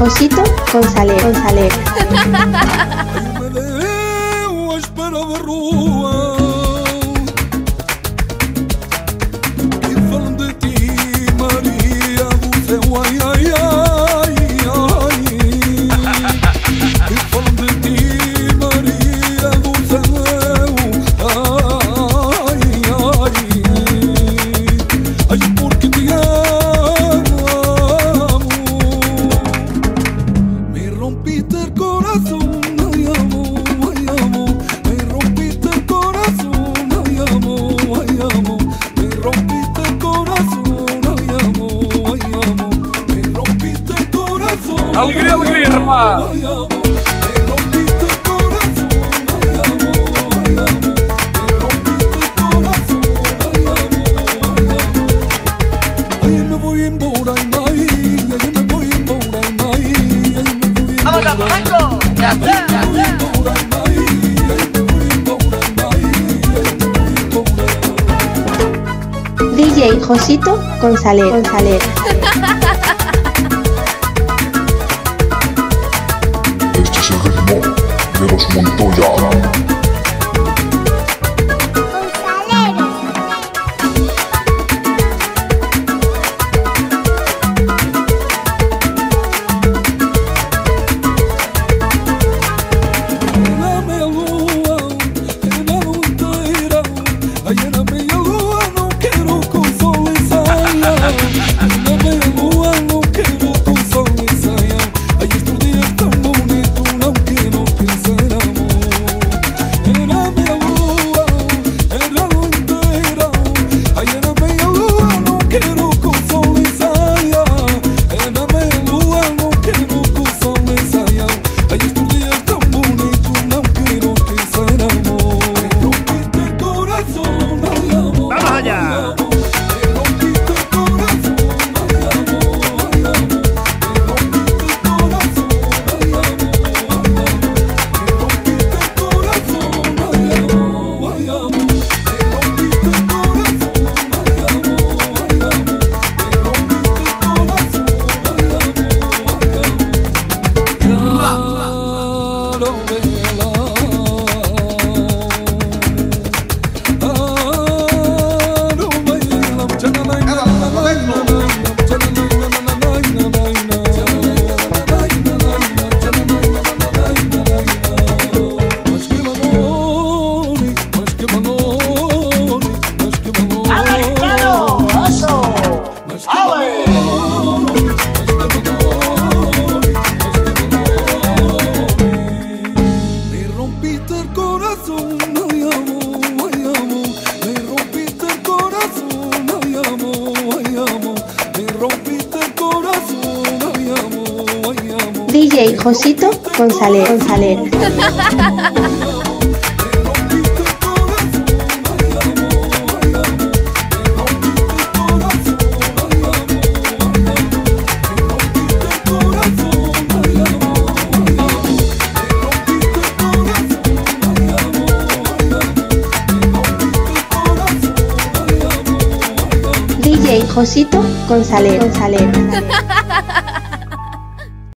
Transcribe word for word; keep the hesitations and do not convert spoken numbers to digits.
Josito González. González. Me deu a espera da rúa e falam de ti, Maria do céu, ai, ai, ai, ai. E falam de ti, Maria do céu, ai, ai. Ai, porque te amo, me rompiste el corazón. Alegria, alegria, rapaz! ¡Vamos a Flamenco! ¡Ya está! D J Josito González. González. Este es el ritmo de los Montoya. D J Josito González. González. D J Josito González. González.